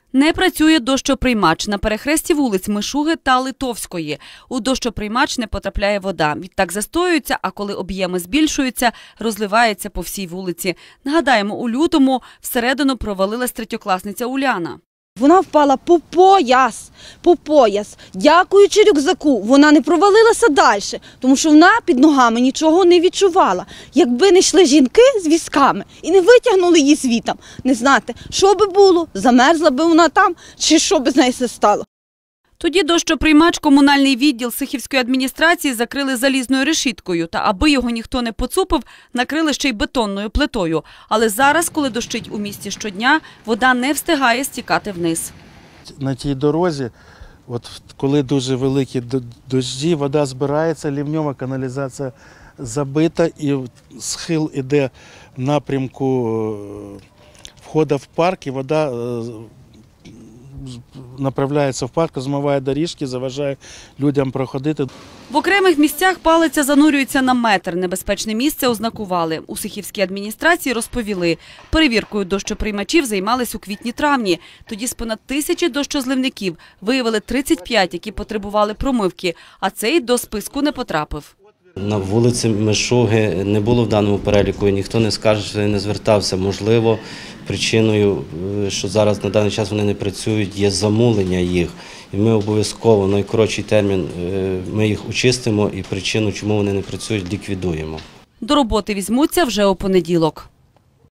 Не працює дощоприймач на перехресті вулиць Мишуги та Литовської. У дощоприймач не потрапляє вода. Відтак застоюється, а коли об'єми збільшуються, розливається по всій вулиці. Нагадаємо, у лютому всередину провалилась третьокласниця Уляна. Вона впала по пояс. Дякуючи рюкзаку, вона не провалилася далі, тому що вона під ногами нічого не відчувала. Якби не йшли жінки з візками і не витягнули її звідти, не знати, що би було, замерзла би вона там, чи що би з нею стало. Тоді дощоприймач комунальний відділ Сихівської адміністрації закрили залізною решіткою та, аби його ніхто не поцупив, накрили ще й бетонною плитою. Але зараз, коли дощить у місті щодня, вода не встигає стікати вниз. На тій дорозі, коли дуже великі дощі, вода збирається, лівньова каналізація забита і схил іде в напрямку входу в парк, і вода направляється в парк, змиває доріжки, заважає людям проходити. В окремих місцях палиця занурюється на метр. Небезпечне місце ознакували. У Сихівській адміністрації розповіли, перевіркою дощоприймачів займались у квітні-травні. Тоді з понад 1000 дощозливників виявили 35, які потребували промивки, а цей до списку не потрапив. На вулиці Мишуги не було в даному переліку, і ніхто не скаже, що не звертався. Можливо, причиною, що зараз на даний час вони не працюють, є замулення їх. І ми обов'язково в найкоротший термін ми їх очистимо і причину, чому вони не працюють, ліквідуємо. До роботи візьмуться вже у понеділок.